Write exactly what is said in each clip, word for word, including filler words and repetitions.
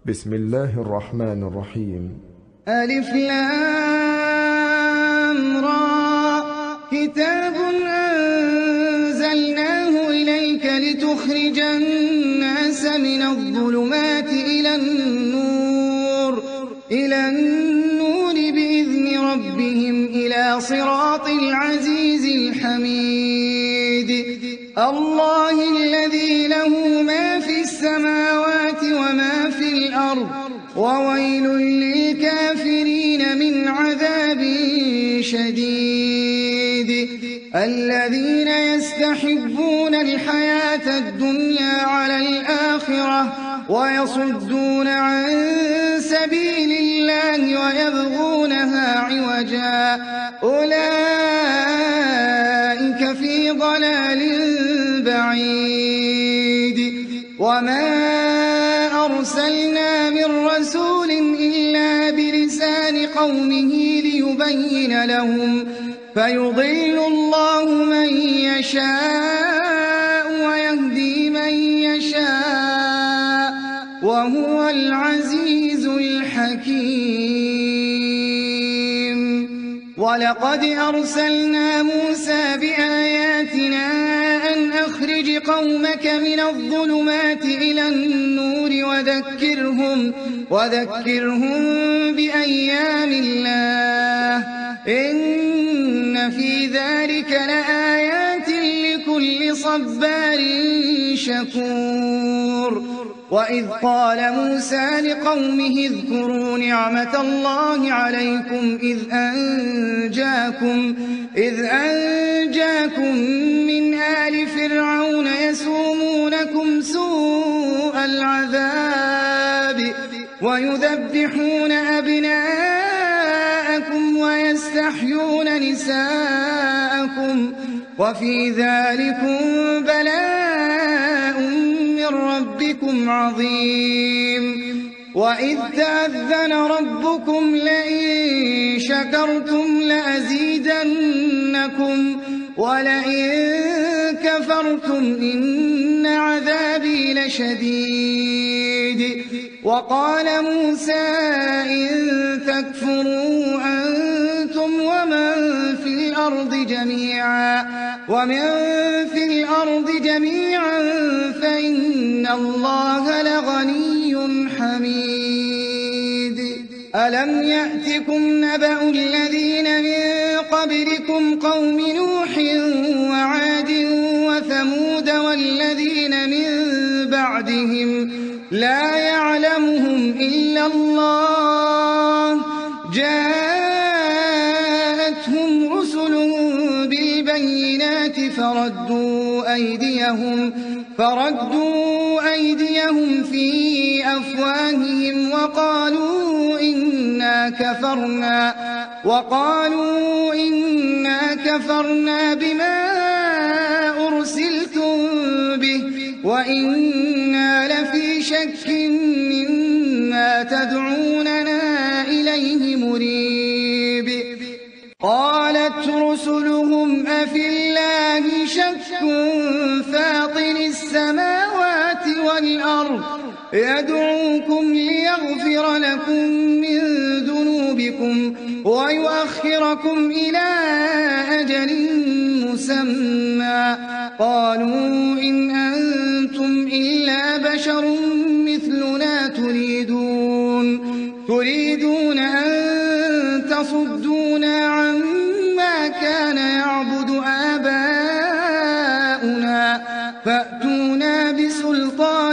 بسم الله الرحمن الرحيم. ألف لام را كتاب أنزلناه إليك لتخرج الناس من الظلمات إلى النور إلى النور بإذن ربهم إلى صراط العزيز الحميد. الله الذي له ما في السماوات وما في الأرض وويل للكافرين من عذاب شديد. الذين يستحبون الحياة الدنيا على الآخرة ويصدون عن سبيل الله ويبغونها عوجا أولئك في ضلال بعيد. وما أرسلنا من رسول إلا بلسان قومه ليبين لهم فيضل الله من يشاء ويهدي من يشاء وهو العزيز الحكيم. ولقد أرسلنا موسى بآياتنا أن أخرج قومك من الظلمات إلى النور وذكرهم, وذكرهم بأيام الله إن في ذلك لآيات لكل صبار شكور. وإذ قال موسى لقومه اذكروا نعمة الله عليكم إذ أنجاكم, إذ أنجاكم من آل فرعون يسومونكم سوء العذاب ويذبحون أبناءكم ويستحيون نساءكم وفي ذلكم بلاء من ربكم عظيم. وإذ تأذن ربكم لئن شكرتم لأزيدنكم ولئن كفرتم إن عذابي لشديد. وقال موسى إن تكفروا أنتم ومن في الأرض جميعا ومن في الأرض جميعا فإن الله لغني حميد. ألم يأتكم نبأ الذين من قبلكم قوم نوح وعاد وثمود والذين من بعدهم لا يعلمهم إلا الله جاءتهم رسلهم بالبينات فردوا أيديهم, فردوا أيديهم في أفواههم وقالوا إنا كفرنا, وقالوا إنا كفرنا بما أرسلتم به وإنا لفي شك مما تدعوننا إليه مريب. قالت رسلهم أفي الله شك فاطر السماوات والأرض يدعوكم ليغفر لكم من ذنوبكم ويؤخركم إلى أجل مسمى قالوا إن أنتم إلا بشر مثلنا تريدون, تريدون أن تصدونا عما كان يعبد آباؤنا فأتونا بسلطان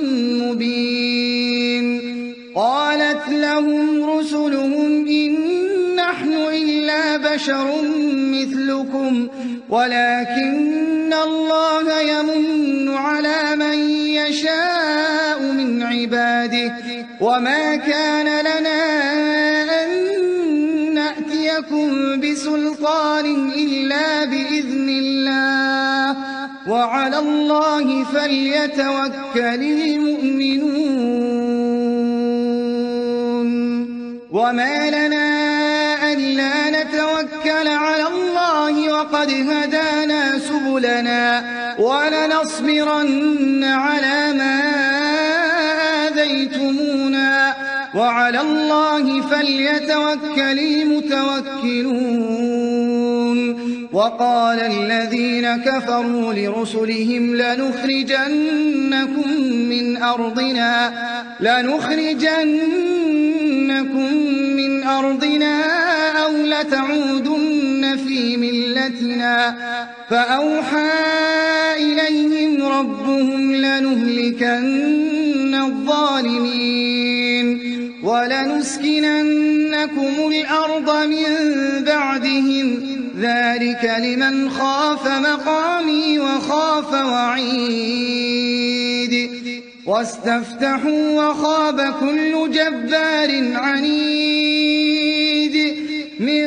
مبين. قالت لهم رسلهم إن نحن إلا بشر مثلكم ولكن الله يمن على من يشاء من عباده وما كان لنا أن نأتيكم بسلطان إلا بإذن الله وعلى الله فليتوكل المؤمنون. وما لنا ألا نتوكل على الله وقد هدانا سبلنا ولنصبرن على ما آذيتمونا يعلمونا وعلى الله فليتوكل المتوكلون وقال الذين كفروا لرسلهم لنخرجنكم من أرضنا لنخرجنكم من أرضنا أو لتعودن في ملتنا فأوحى إليهم ربهم لنهلكن الظالمين ولنسكننكم الأرض من بعدهم ذلك لمن خاف مقامي وخاف وعيد واستفتحوا وخاب كل جبار عنيد من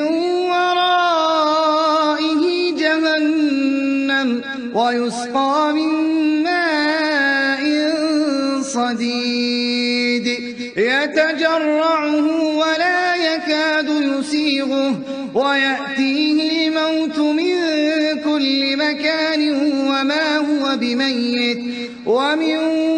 ورائه جهنم ويسقى من ماء صديد يتجرعه ولا يكاد يسيغه ويأتيه الموت من كل مكان وما هو بميت ومن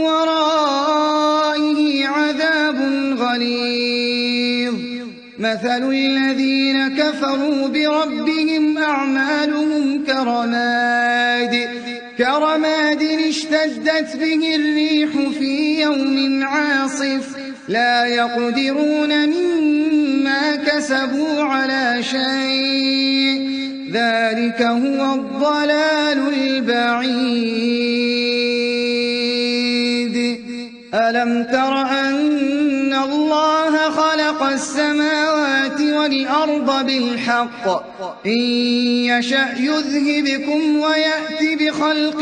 ورائه عذاب غليظ مثل الذين كفروا بربهم أعمالهم كرماد كرماد اشتدت به الريح في يوم عاصف لا يقدرون مما كسبوا على شيء ذلك هو الضلال البعيد ألم تر أن الله خلق السماوات والأرض بالحق إن يشأ يذهبكم ويأتي بخلق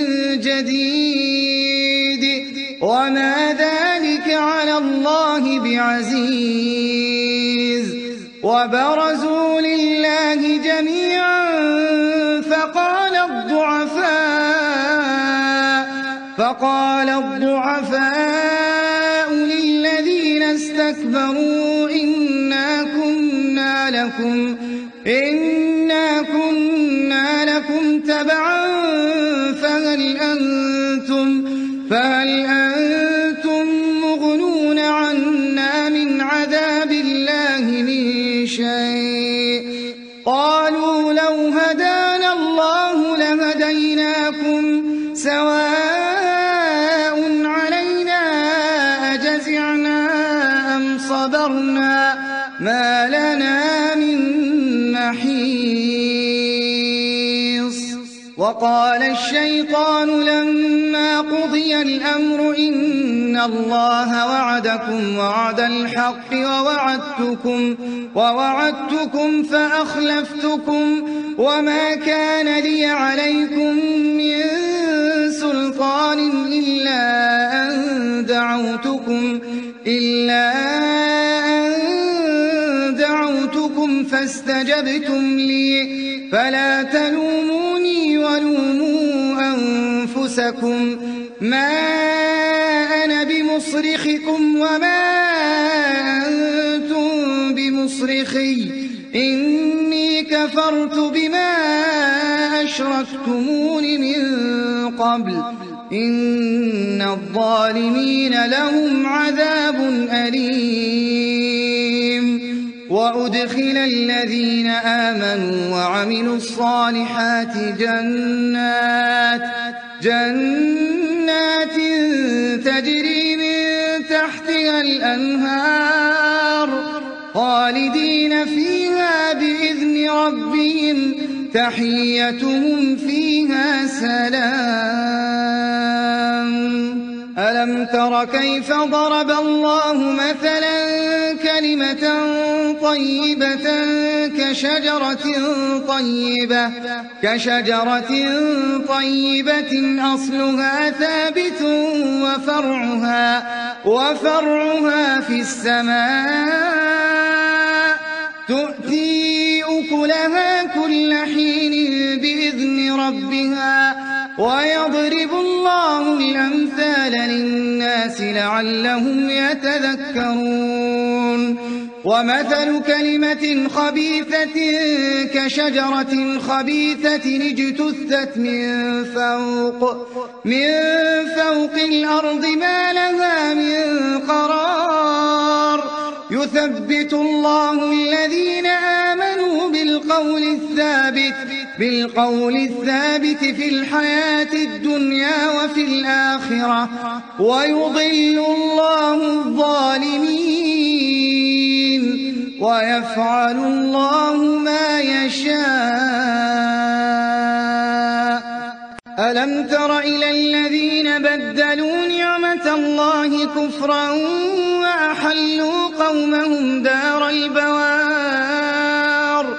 جديد وما ذلك على الله بعزيز وبرزوا لله جميعا فقال الضعفاء فقال الضعفاء للذين استكبروا إنا كنا لكم إنا كنا لكم تبعا فهل أنتم فهل أنتم مغنون عنا من عذاب الله من شيء قالوا لو هدانا الله لهديناكم سواء علينا أجزعنا أم صبرنا ما لنا من محيص وقال الشيطان لما قضي الأمر إن الله وعدكم وعد الحق ووعدتكم, ووعدتكم فأخلفتكم وما كان لي عليكم من سلطان إلا أن دعوتكم إلا أن دعوتكم فاستجبتم لي فلا تلوموني ولوموا أنفسكم ما أنا بمصرخكم وما أنتم بمصرخي إني كفرت بما أشركتمون من قبل إن الظالمين لهم عذاب أليم وأدخل الذين آمنوا وعملوا الصالحات جنات جنات تجري من تحتها الأنهار خالدين فيها بإذن ربهم تحيتهم فيها سلام ألم تر كيف ضرب الله مثلا كلمة طيبة كشجرة طيبة كشجرة طيبة أصلها ثابت وفرعها وفرعها في السماء تؤتي أكلها كل حين بإذن ربها ويضرب الله الأمثال للناس لعلهم يتذكرون ومثل كلمة خبيثة كشجرة خبيثة اجتثت من فوق من فوق الأرض ما لها من قرار يثبت الله الذين آمنوا بالقول الثابت بالقول الثابت في الحياة الدنيا وفي الآخرة ويضل الله الظالمين ويفعل الله ما يشاء. ألم تر إلى الذين بدلوا نعمة الله كفرا وأحلوا قومهم دار البوار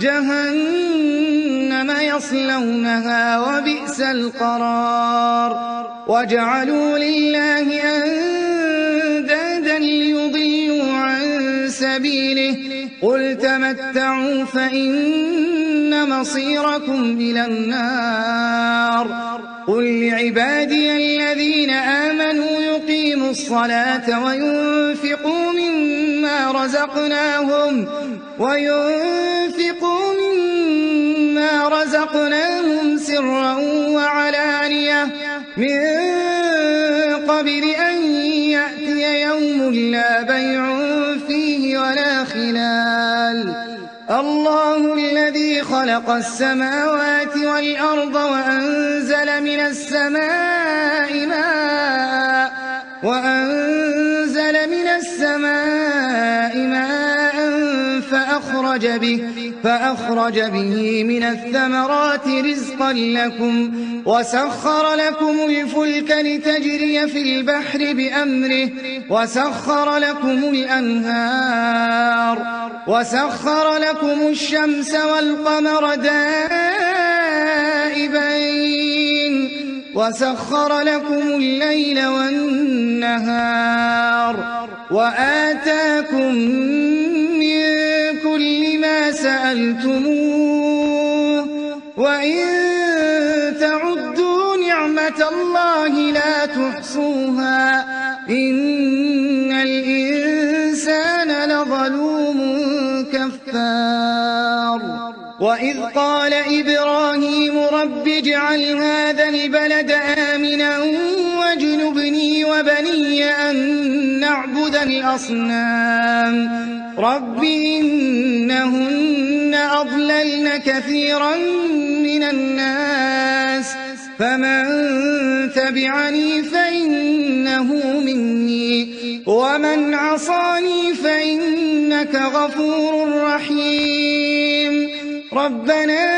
جهنم يصلونها وبئس القرار وجعلوا لله أندادا ليضلوا عن سبيله قل تمتعوا فإن مصيركم إلى النار قل لعبادي الذين آمنوا يقيموا الصلاة وينفقوا مما رزقناهم وينفقوا مما رزقناهم سرا وعلانية من قبل أن يأتي يوم لا بيع فيه ولا خلال الله الذي خلق السماوات والأرض وأنزل من السماء ماء وأنزل من السماء ماء فأخرج به فأخرج به من الثمرات رزقا لكم وسخر لكم الفلك لتجري في البحر بأمره وسخر لكم الأنهار وسخر لكم الشمس والقمر دائبين وسخر لكم الليل والنهار وآتاكم من كل ما سألتموه وإن تعدوا نعمة الله لا تحصوها إن الإنسان لظلوم كفار وإذ قال إبراهيم رب اجعل هذا البلد آمنا واجنبني وبني أن نعبد الأصنام رب إنهن أضللن كثيرا من الناس فمن تبعني فإنه مني ومن عصاني فإنك غفور رحيم ربنا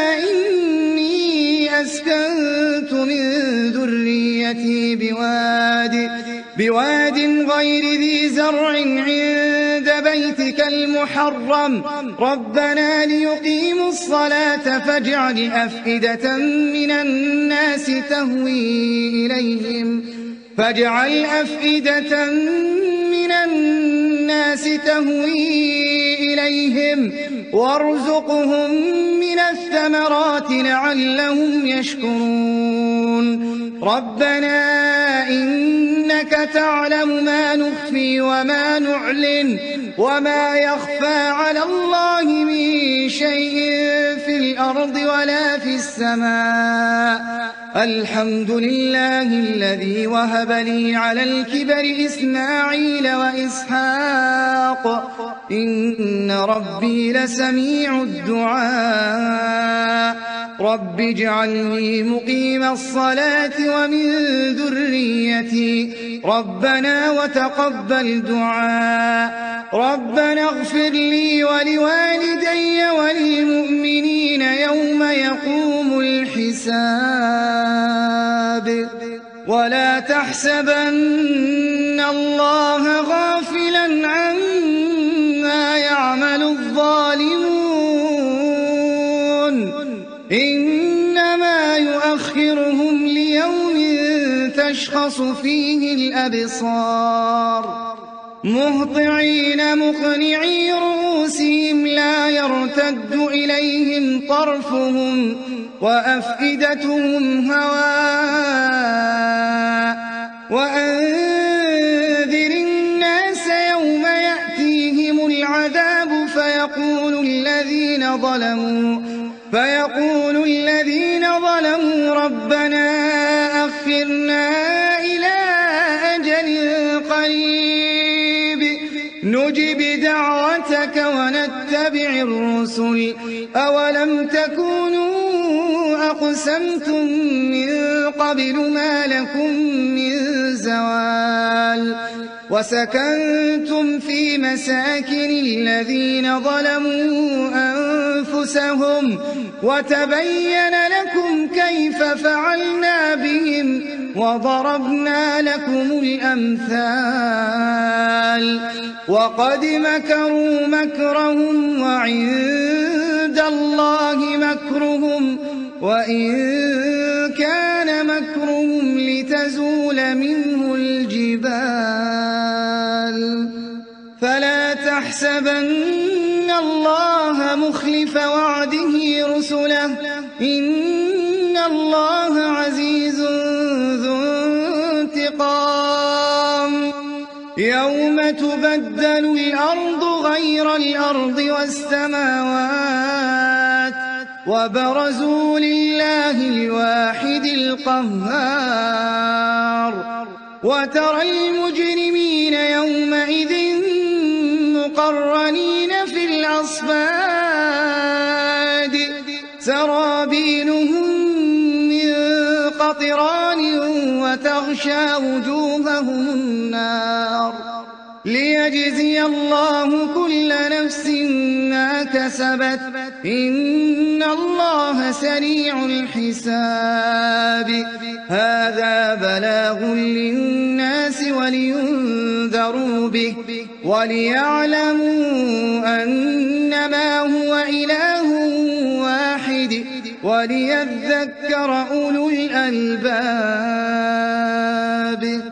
إني أسكنت من ذريتي بواد بواد غير ذي زرع عند بيتك المحرم ربنا ليقيموا الصلاة فاجعل أفئدة من الناس تهوي إليهم فاجعل أفئدة من الناس تهوي إليهم وارزقهم من الثمرات لعلهم يشكرون ربنا إنك تعلم ما نخفي وما نعلن وما يخفى على الله من شيء في الأرض ولا في السماء الحمد لله الذي وهب لي على الكبر إسماعيل وإسحاق إن ربي لسميع الدعاء رب اجعلني مقيم الصلاة ومن ذريتي ربنا وتقبل دعاء ربنا اغفر لي ولوالدي وللمؤمنين يوم يقوم الحساب ولا تحسبن الله غافلا عما يعمل الظالمون إنما يؤخرهم ليوم تشخص فيه الأبصار مهطعين مقنعي رؤوسهم لا يرتد إليهم طرفهم وأفئدتهم هواء وأنذر الناس يوم يأتيهم العذاب فيقول الذين ظلموا فيقول الذين ظلموا ربنا أخرنا إلى أجل قريب نجب دعوتك ونتبع الرسل أولم تكونوا أقسمتم من قبل ما لكم من زوال وسكنتم في مساكن الذين ظلموا أنفسهم وتبين لكم كيف فعلنا بهم وضربنا لكم الأمثال وقد مكروا مكرهم وعند الله مكرهم وإن كان مكرهم لتزول منه الجبال فلا تحسبن الله مخلف وعده رسله إن الله عزيز ذو انتقام يوم تبدل الأرض غير الأرض والسماوات وبرزوا لله الواحد القهار وترى المجرمين يومئذ مقرنين في الأصفاد سرابيلهم من قطران وتغشى وجوههم النار ليجزي الله كل نفس ما كسبت إن الله سريع الحساب هذا بلاغ للناس ولينذروا به وليعلموا أنما هو إله واحد وليذكر أولو الألباب